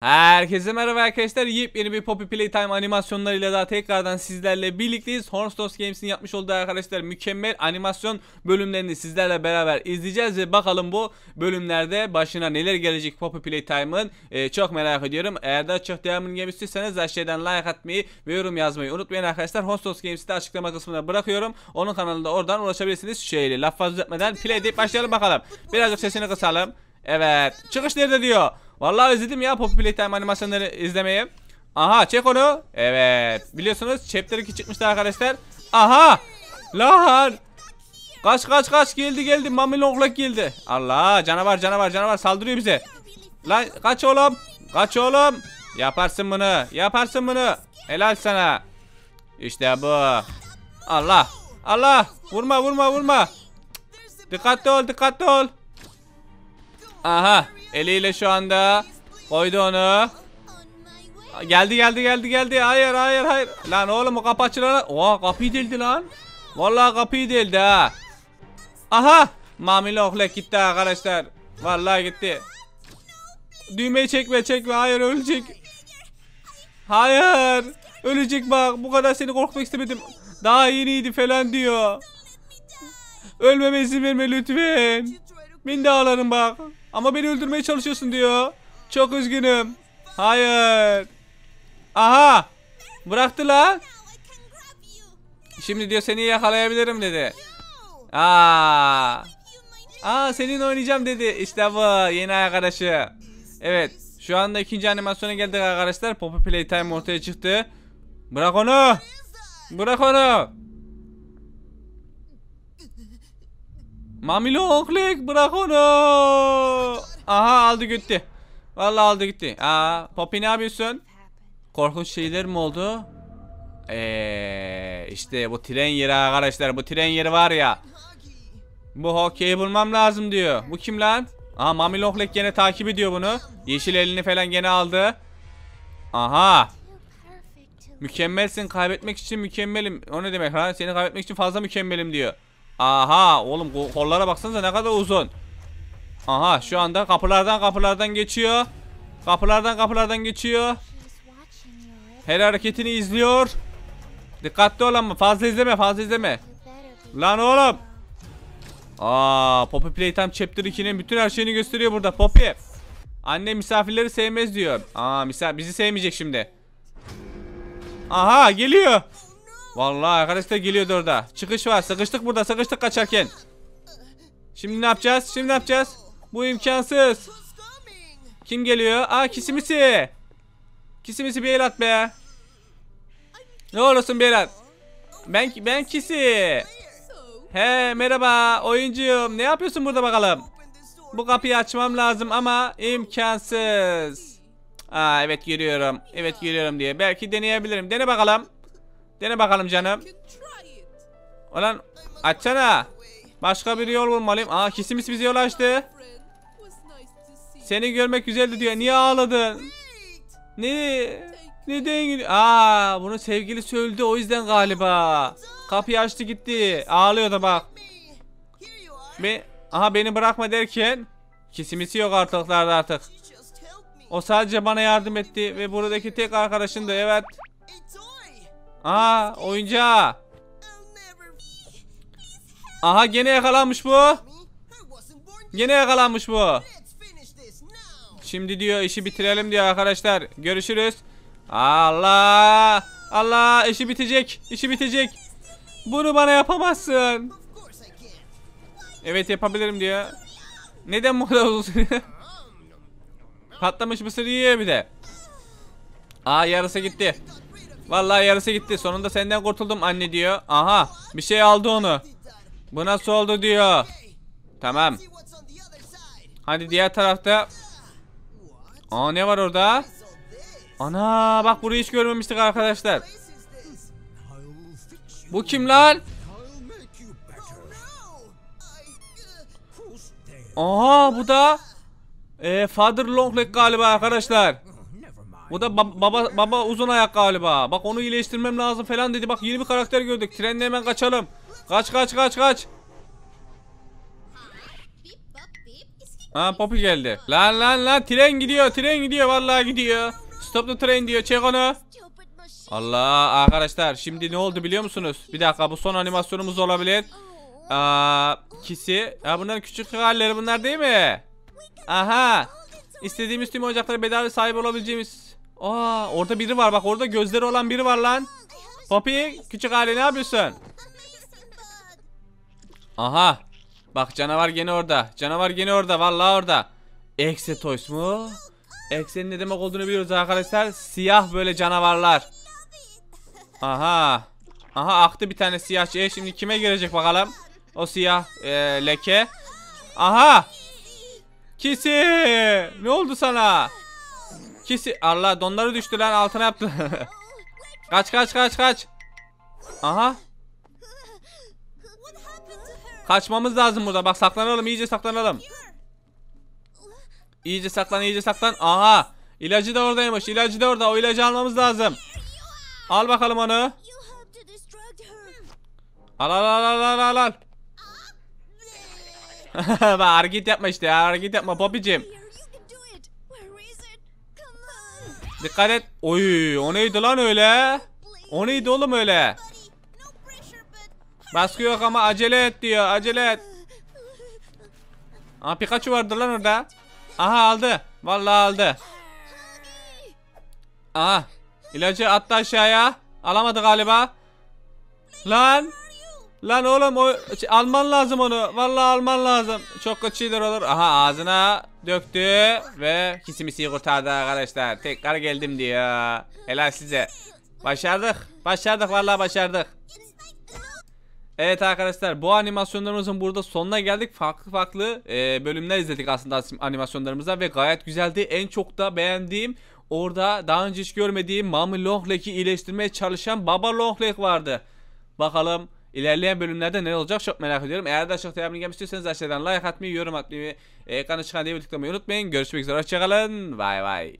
Herkese merhaba arkadaşlar. Yepyeni bir Poppy Playtime animasyonlarıyla daha tekrardan sizlerle birlikteyiz. Hornstos Games'in yapmış olduğu arkadaşlar mükemmel animasyon bölümlerini sizlerle beraber izleyeceğiz ve bakalım bu bölümlerde başına neler gelecek Poppy Playtime'ın çok merak ediyorum. Eğer daha çok devamını gelmek istiyorsanız aşağıdan like atmayı ve yorum yazmayı unutmayın arkadaşlar. Hornstos Games'i de açıklama kısmına bırakıyorum. Onun kanalında oradan ulaşabilirsiniz. Şöyle laf fazla uzatmadan play deyip başlayalım bakalım. Birazcık sesini kısalım. Evet. Çıkış nerede diyor. Vallahi özledim ya Poppy Playtime animasyonları izlemeyi. Aha çek onu. Evet. Biliyorsunuz Chapter 2 çıkmıştı arkadaşlar. Aha. Lan. Kaç geldi. Mami Longlek geldi. Allah canavar saldırıyor bize. Lan kaç oğlum. Yaparsın bunu. Helal sana. İşte bu. Allah. Vurma. Dikkatli ol. Aha. Eliyle şu anda koydu onu. Geldi. Hayır. Lan oğlum o kapı açılan. Oha kapıyı deldi lan. Vallahi kapıyı deldi ha. Aha. Mami Longlek gitti arkadaşlar. Vallahi gitti. Düğmeyi çekme. Hayır ölecek. Hayır. Ölecek bak. Bu kadar seni korkutmak istemedim. Daha yeniydi falan diyor. Ölmeme izin verme lütfen. Beni de ağlarım bak. Ama beni öldürmeye çalışıyorsun diyor. Çok üzgünüm. Hayır. Aha. Bıraktı lan. Şimdi diyor seni yakalayabilirim dedi. Senin oynayacağım dedi. İşte bu yeni arkadaşı. Evet. Şu anda ikinci animasyona geldik arkadaşlar. Poppy Playtime ortaya çıktı. Bırak onu. Mami Longlek bırak onu. Aha aldı gitti. Vallahi aldı gitti. Poppy ne yapıyorsun? Korkunç şeyler mi oldu? İşte bu tren yeri arkadaşlar. Bu tren yeri var ya. Bu hokeyi bulmam lazım diyor. Bu kim lan? Aha Mami Longlek gene takip ediyor bunu. Yeşil elini falan gene aldı. Aha. Mükemmelsin, kaybetmek için mükemmelim. O ne demek lan? Seni kaybetmek için fazla mükemmelim diyor. Aha oğlum kollara baksanıza ne kadar uzun. Aha şu anda kapılardan geçiyor. Kapılardan geçiyor. Her hareketini izliyor. Dikkatli ol ama fazla izleme. Lan oğlum. Poppy Playtime Chapter 2'nin bütün her şeyini gösteriyor burada Poppy. Anne misafirleri sevmez diyor. Bizi sevmeyecek şimdi. Aha geliyor. Vallahi arkadaşlar geliyordu orada. Çıkış var. Sıkıştık kaçarken. Şimdi ne yapacağız? Bu imkansız. Kim geliyor? Kisimisi. Kisimisi bir el at be. Ne olursun bir el at. Ben Kisi. He merhaba oyuncuyum. Ne yapıyorsun burada bakalım? Bu kapıyı açmam lazım ama imkansız. Evet giriyorum diye. Belki deneyebilirim. Dene bakalım canım. Ulan açsana. Başka bir yol bulmalıyım. Kisimisi bize yol açtı. Seni görmek güzeldi diyor. Niye ağladın? Neden gidiyor? Bunun sevgilisi öldü o yüzden galiba. Kapıyı açtı gitti. Ağlıyor da bak. Beni bırakma derken kisimisi yok ortalıklarda artık. O sadece bana yardım etti ve buradaki tek arkadaşındı evet. Oyuncağı. Gene yakalanmış bu. Şimdi diyor işi bitirelim diyor arkadaşlar. Görüşürüz. Allah işi bitecek. Bunu bana yapamazsın. Evet yapabilirim diyor. Neden bu kadar uzun sürüyor? Patlamış mısır yiyor bir de. Yarısı gitti. Vallahi yarısı gitti. Sonunda senden kurtuldum anne diyor. Bir şey aldı onu. Bu nasıl oldu diyor. Tamam. Hadi diğer tarafta. Ne var orada? Bak burayı hiç görmemiştik arkadaşlar. Bu kim lan? Bu da Father Longlek galiba arkadaşlar. Bu da baba uzun ayak galiba. Bak onu iyileştirmem lazım falan dedi. Bak yeni bir karakter gördük. Trenle hemen kaçalım. Kaç. Ha Poppy geldi. Lan tren gidiyor vallahi gidiyor. Stop the train diyor, çek onu. Allah arkadaşlar, şimdi ne oldu biliyor musunuz? Bir dakika, bu son animasyonumuz olabilir. Kisi. Bunların küçük halleri bunlar değil mi? Aha. İstediğimiz tüm oyuncaklara bedava sahip olabileceğimiz. Orada biri var bak, orada gözleri olan biri var lan. Poppy küçük hali, ne yapıyorsun? Aha. Bak canavar gene orada. Vallahi orada. Exe Toys mu? Exe'nin ne demek olduğunu biliyoruz arkadaşlar. Siyah böyle canavarlar. Aha. Aktı bir tane siyah şey. Şimdi kime girecek bakalım? O siyah leke. Aha. Kisi. Ne oldu sana? Kisi. Allah, donları düştü lan, altına yaptı. Kaç. Aha. Kaçmamız lazım burada. Bak saklanalım, iyice saklanalım. İyice saklan. Aha. İlacı da oradaymış. O ilacı almamız lazım. Al bakalım onu. Al. Bak hareket yapma işte ya. Hareket yapma Poppy'cim. Dikkat et. Oy, o neydi lan öyle? O neydi oğlum öyle? Baskı yok ama acele et diyor. Acele et. Pikachu vardı lan orada. Aha aldı. Vallahi aldı. Aha. İlacı attı aşağıya. Alamadı galiba. Lan oğlum, alman lazım onu. Vallahi alman lazım. Çok kötü şeyler olur. Aha, ağzına döktü ve kisimisi kurtardı arkadaşlar. Tekrar geldim diyor. Helal size. Başardık. Vallahi başardık. Evet arkadaşlar, bu animasyonlarımızın burada sonuna geldik. Farklı bölümler izledik aslında animasyonlarımıza ve gayet güzeldi. En çok da beğendiğim, orada daha önce hiç görmediğim Mommy Longlegg'i iyileştirmeye çalışan Baba Longlegg vardı. Bakalım ilerleyen bölümlerde ne olacak, çok merak ediyorum. Eğer de çok devamlı gelmek istiyorsanız aşağıdan like atmayı, yorum atmayı, ekranı çıkan diye tıklamayı unutmayın. Görüşmek üzere, hoşçakalın. Bay bay.